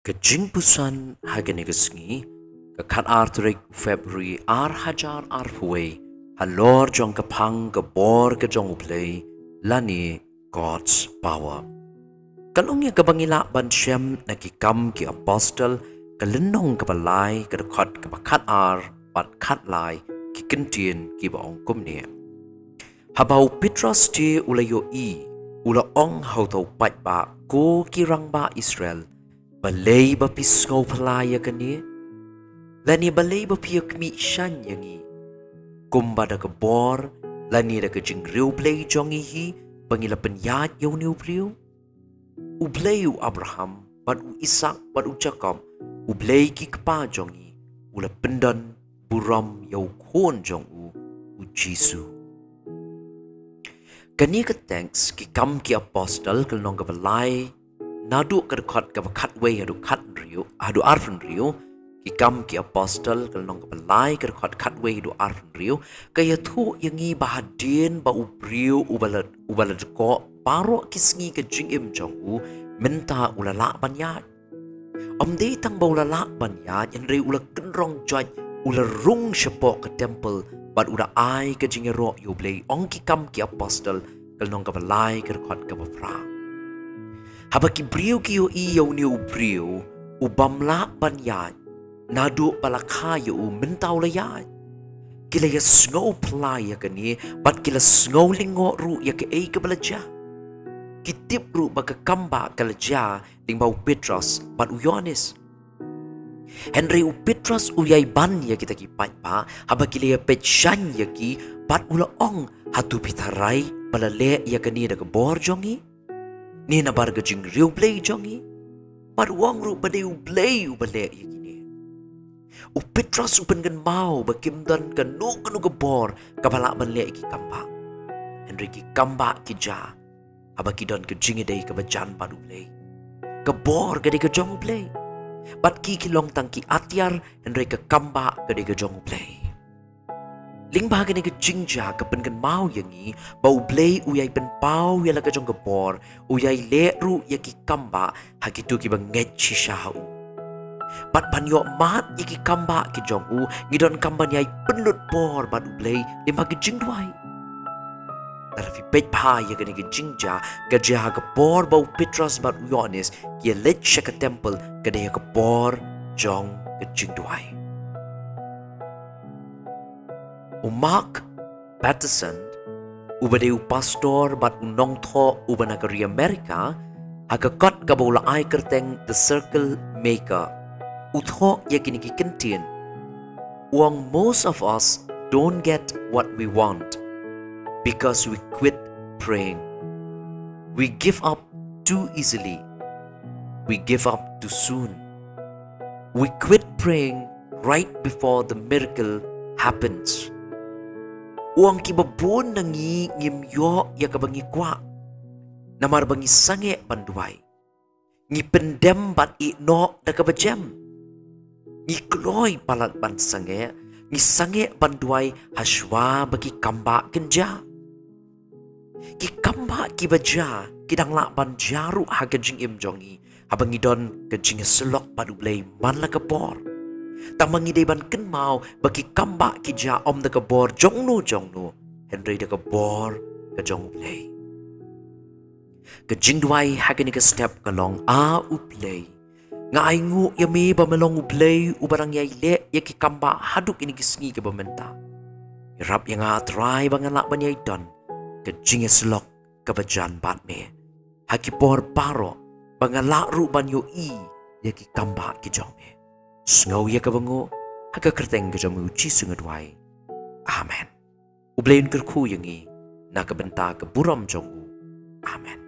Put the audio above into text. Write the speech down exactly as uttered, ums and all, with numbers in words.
Kejingpusan hagani kesngi kekat artrik Februari ar hajar ar huwe halor jong kepang kebor ke jong uplay lani God's power. Kalungnya kebangila ban syam na kikam ki apostle kalenong kapalay kadakot kapakat ar pat kat lai ki kentien ki baong kumnia. Habau Petros ti ulayo i ula ong hau tau pat ba ko kirang ba Israel balay ba pisngaw palaya kani? Lani balay ba piyak mi syan yangi? Kumbada kabor, lani da ka jingriw play jongi hi, bangila penyat yaw niw priw? Ublay u Abraham, bat u Isaac, bat u Jacob, ublay ki kapa jongi, ula pendan buram yaw kon jong u, u Jisu. Kani ka thanks ki kam ki apostle kalnong ka balay, nadu kadakot kapakat way adu kat riyo, adu arfan riyo, ki kam ki apostle kalnong kapalay kadakot kat way adu arfan riyo, kaya tu yangi bahadin ba ubriyo ubalad ubalad ko paro kisngi ka jingim jong u minta ulala banyat. Om day tang ba ulala banyat yan ray ula kenrong jaj ula rung syapok ka temple bat ula ay ka jingero yu blay ong ki kam ki apostle kalnong kapalay kadakot kapapra. Habaki brio kiyo iyo ni ubrio, ubamla banyad, nadu palakayo u mentaw layad. Kila ya sngaw playa kani, bat kila sngaw lingo ru ya ke ay kabaladya. Kitip ru bagakamba kaladya, ding bau Petros, bat uyonis. Henry u Petros uyay ban ya kita kipat pa, habaki ya petsyan ya ki, bat ulaong hatu pitaray, balale ya kani da kabor jongi. Ni na barga jing riu play jongi, par wang ru badai u play u bale ya gini. U Petros u pengen mau bakimdan ka nu kanu gebor kabala bale ki kamba. Henry ki kamba ki ja, abaki don ke jingi day ka bajan padu play. Gebor gade ka jong play. Bat ki kilong tang ki atyar Henry ka kamba gade ka jong play. Ling bahaga ni ka jingja ka pengen mau yangi bau play uyay penpau yala ka jong gebor uyay leru ya ki kamba hakitu ki banget si syahau. Bat banyo mat ya ki kamba ki jong u ngidon kamba ni ay penlut bor badu play lima ki jingduay. Tarafi pet pa ya ka ni ka jingja ka jaha ka bor bau Petros bat uyonis ki let siya ka temple ka daya ka bor jong ka jingduay. U Mark Patterson, ubade u pastor bat unong tho ubanagari Amerika, hagakot kabula ay kerteng The Circle Maker. Utho yakini ki kentien. Uang most of us don't get what we want because we quit praying. We give up too easily. We give up too soon. We quit praying right before the miracle happens. Uang kibabun nangi ngimyo ya kabangi kwa. Namar bangi sange banduay. Ngi pendem bat ikno da kabajem. Ngi kloy palat ban sange. Ngi sange banduay haswa bagi kamba kenja. Ki kamba kibaja kidang la ban jaru hagajing imjongi. Habangi don kajing selok padu blay man la kabor. Tamangi deban ken mau bagi kamba kija om da kabor jongnu jongnu Henry da kabor ka jong play ka jingdwai hagani ka step kalong a uplay nga ay ngu yami ba melong uplay ubarang yay le ya ki kamba haduk ini kisngi ka bamenta irap yang nga try bangala ban yay don ka jingeslok ka bajan bat me hakipor paro bangala ru ban yo i ya ki kamba ki jong me Sngaw ya kabango, haga kerteng ka jamu Jisu ngadway. Amen. Ublayin kerku yangi, nakabenta ka buram jongu. Amen.